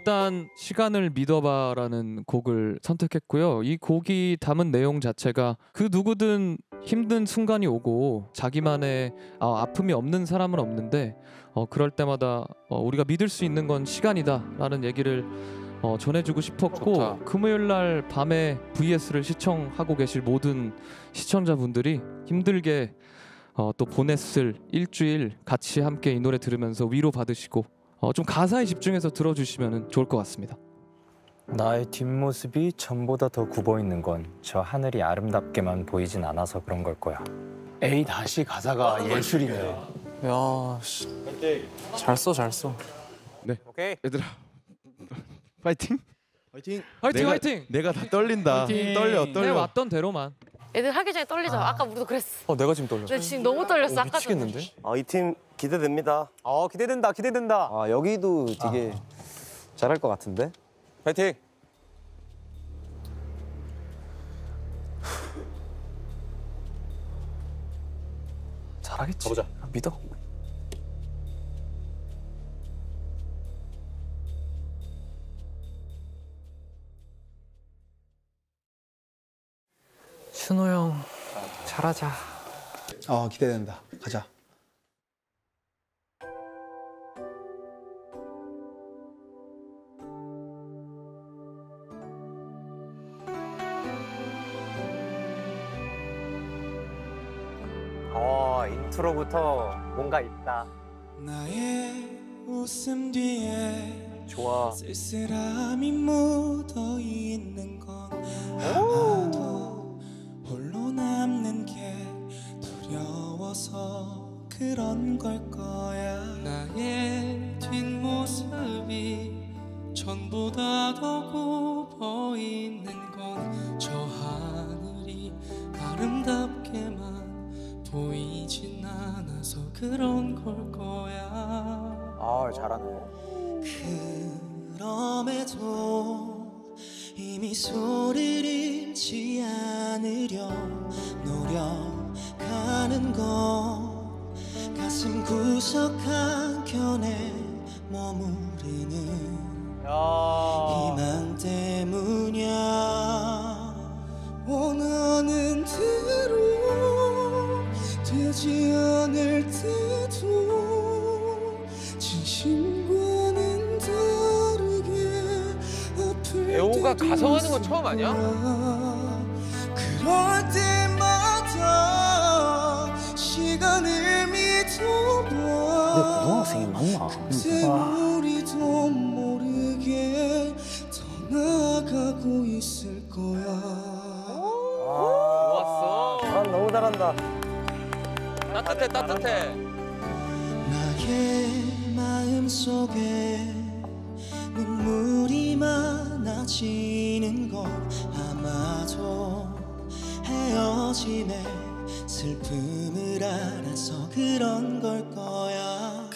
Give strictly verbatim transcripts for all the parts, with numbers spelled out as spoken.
일단 시간을 믿어봐라는 곡을 선택했고요. 이 곡이 담은 내용 자체가 그 누구든 힘든 순간이 오고 자기만의 아, 아픔이 없는 사람은 없는데 어, 그럴 때마다 어, 우리가 믿을 수 있는 건 시간이다라는 얘기를 어, 전해주고 싶었고 좋다. 금요일날 밤에 브이에스를 시청하고 계실 모든 시청자분들이 힘들게 어, 또 보냈을 일주일 같이 함께 이 노래 들으면서 위로 받으시고 어, 좀 가사에 집중해서 들어주시면 좋을 것 같습니다. 나의 뒷모습이 전보다 더 굽어 있는 건 저 하늘이 아름답게만 보이진 않아서 그런 걸 거야. 에이 다시 가사가 예술이네. 야, 잘 써, 잘 써. 네, 오케이. 얘들아 파이팅! 화이팅! 화이팅! 내가, 화이팅! 내가 다 떨린다. 화이팅! 떨려 해 떨려. 왔던 대로만. 애들 하기 전에 떨리죠. 아. 아까 우리도 그랬어. 어, 내가 지금 떨려. 근데 지금 너무 떨렸어. 아까 미치겠는데? 아, 이 팀 기대됩니다. 어 기대된다 기대된다. 아 여기도 되게 잘할 것 같은데? 파이팅. 잘하겠지. 가보자. 믿어. 준호 형, 잘하자. 아 기대된다. 가자. 어 인트로부터 뭔가 있다. 나의 웃음 뒤에 좋아. 쓸쓸함이 묻어 있는 건 아마도 홀로 남는 게 두려워서 그런 걸 거야. 나의 뒷모습이 전보다 더 굽어 있는 건 저 하늘이 아름답게만 보이진 않아서 그런 걸 거야. 아 잘하네. 그럼에도 이미 소리를 잃지 않으려 노력하는 건 가슴 구석 한켠에 머무르는 희망 때문이야. 원하는 대로 되지 않을 때도 진심과는 다르게 아플 애호가 때도 가성하는 건 처음 아니야? 그럴 때마다 시간을 믿어봐. 근데 고등학생이 맞나? 우리도 모르게 떠나가고 있을 거야. 좋았어. 난 너무 잘한다. 따뜻해 따뜻해. 나의 마음속에 눈물이 많아지는 건 아마도 헤어짐의 슬픔을 알아서 그런 걸 거야.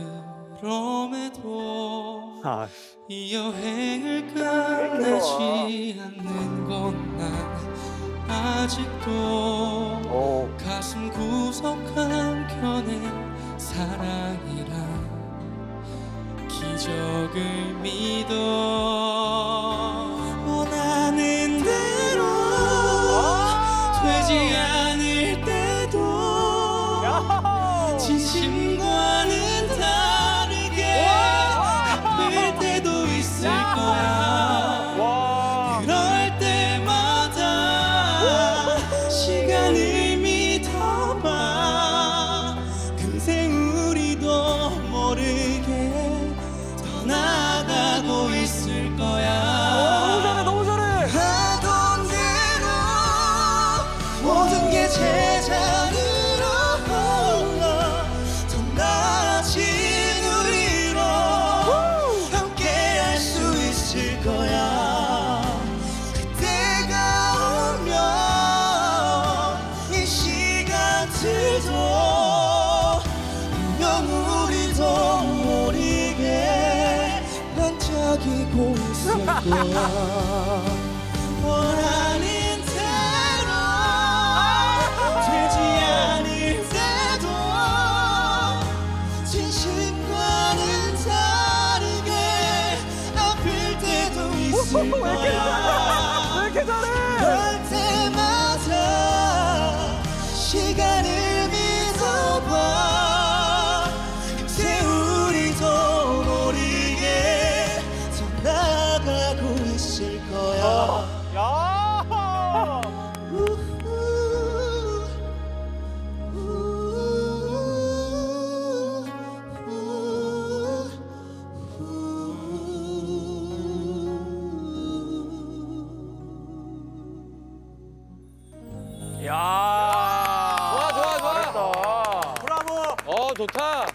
그럼에도 아. 이 여행을 끝내지 않는 건 난 아직도 오. 가슴 구석 한켠에 사랑이란 기적을 믿어. 원하는 대로 되지 않을 때도 진심과는 다르게 아플 때도 있을 거야. 그럴 때마다 시간을 믿어봐. 금세 우리도 모르게 떠나가고 있을 거야. 너무 잘해. 하던 대로 모든 게 제자리로 흘러 더 나아진 우리로 함께 할 수 있을 거야. 그때가 오면 이 시간들도 분명 우리도 모르게 반짝이고 있을 거야. 원하는 대로 되지 않을 때도 진심과는 다르게 아플 이렇게 잘해? 볼 때마다 시간을 믿어봐. 그때 우리도 모르게 더 나아가고 있을 거야. 야! 야! 좋아 좋아 좋아. 브라보. 어 좋다.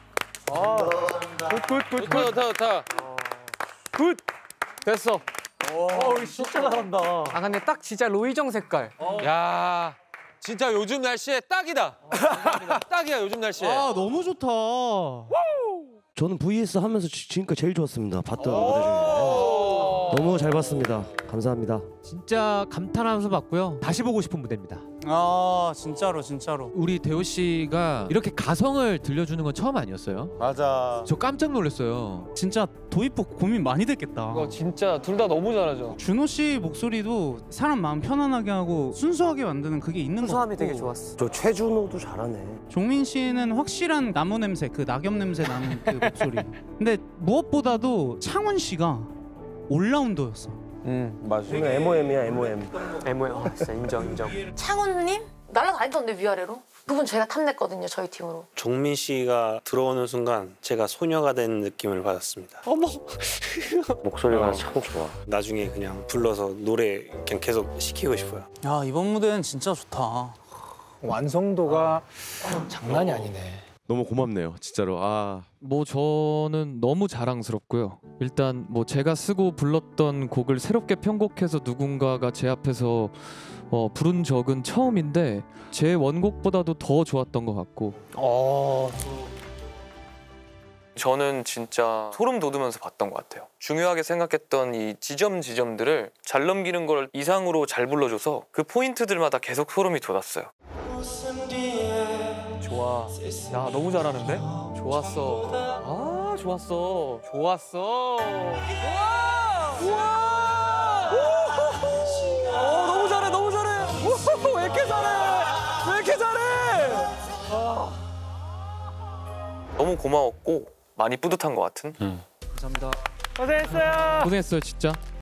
굿굿굿 좋다 좋다 좋다. 굿. 됐어. 진짜 잘한다. 아 근데 딱 진짜 로이정 색깔. 야, 진짜 요즘 날씨에 딱이다. 딱이야 요즘 날씨에. 아 너무 좋다. 저는 브이에스 하면서 지- 지금까지 제일 좋았습니다. 봤던 무대 중에. 너무 잘 봤습니다. 감사합니다. 진짜 감탄하면서 봤고요. 다시 보고 싶은 무대입니다. 아 진짜로 진짜로. 우리 대호 씨가 이렇게 가성을 들려주는 건 처음 아니었어요? 맞아. 저 깜짝 놀랐어요. 진짜 도입부 고민 많이 됐겠다. 이거 진짜 둘 다 너무 잘하죠. 준호 씨 목소리도 사람 마음 편안하게 하고 순수하게 만드는 그게 있는 것 순수함이 같고 되게 좋았어. 저 최준호도 잘하네. 종민 씨는 확실한 나무 냄새, 그 낙엽 냄새 나는 그 목소리. 근데 무엇보다도 창훈 씨가 올라운더였어. 음 맞아. 오늘 엠오엠이야 엠오엠. 에모야. 진짜 인정 인정. 창훈님 날아다니던데 위아래로. 그분 제가 탐냈거든요 저희 팀으로. 종민 씨가 들어오는 순간 제가 소녀가 된 느낌을 받았습니다. 어머. 목소리가 참 좋아. 나중에 그냥 불러서 노래 그냥 계속 시키고 싶어요. 야 이번 무대는 진짜 좋다. 완성도가 장난이 아니네. 너무 고맙네요. 진짜로. 아. 뭐 저는 너무 자랑스럽고요. 일단 뭐 제가 쓰고 불렀던 곡을 새롭게 편곡해서 누군가가 제 앞에서 어, 부른 적은 처음인데 제 원곡보다도 더 좋았던 것 같고. 어. 저는 진짜 소름 돋으면서 봤던 것 같아요. 중요하게 생각했던 이 지점 지점들을 잘 넘기는 걸 이상으로 잘 불러줘서 그 포인트들마다 계속 소름이 돋았어요. 좋아. 야 너무 잘하는데? 좋았어. 아 좋았어. 좋았어. 우와! 우와! 어 너무 잘해 너무 잘해. 오, 왜 이렇게 잘해? 왜 이렇게 잘해? 아. 너무 고마웠고 많이 뿌듯한 것 같은. 감사합니다. 고생했어요. 고생했어요 진짜.